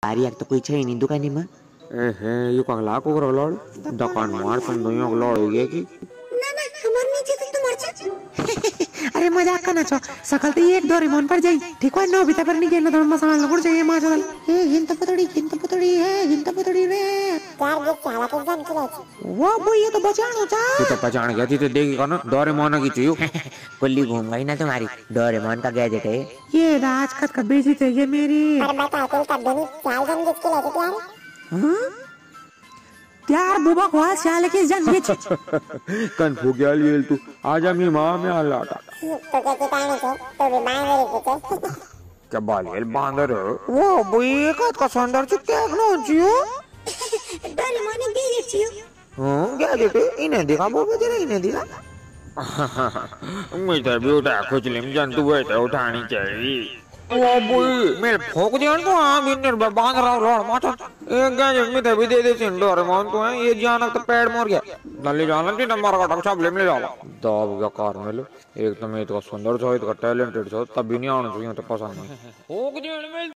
आरी तो कोई छे नहीं दुकानी में। ए हे यो पगला को रगलाड़ दुकान मार तुम दोनों को लड़ हो गया कि ना ना हमार नीचे तो तुम्हार चाचा। अरे मजाक करना छो सकल तो एक डोरेमोन पर जाई ठीक है नो भीतर पर नहीं गेना तो मसाला लगड़ चाहिए मां चल ए गिनता पतड़ी है गिनता पतड़ी रे यार ये चाला के जान की रही वो ये तो बचानो चा तू तो पहचान गया थी तो देगी कौन डोरेमोन की चीज कुल्ली घूम गई ना तुम्हारी डोरेमोन का गैजेट है ये राजकत का बेची थे ये मेरी पर बता तुम कब नहीं चाल जन किसके लेके यार हां यार बुबा को चाल के जन के कन्फू गया लिए तू आजा मी मां में आ लाटा तो क्या कहने को तो भी मां मेरे को क्या बालेल बांदर वो बुई का सुंदर चिट्टे खनो जियो डोरेमोन ने दी छियो हां गैजेट इन्हें दिखा वो तेरे इन्हें दिखा मुझे भी उठा खुजलिम जंतु बैठे उठानी चाहिए ओ बुई मेरे फोक दिया तो हां बिन्नर बांध रहा रोड माथा एक गैजेट में भी दे सिंडो डोरेमोन तो है ये जाना तो पेड़ मर गया नल्ली जाना थी नंबर का सब ले जाला दब गया कार में लो एक तो मैं तो सुंदर छो तो टैलेंटेड छो तब भी नहीं आना चाहिए तो पसंद नहीं फोक दिया में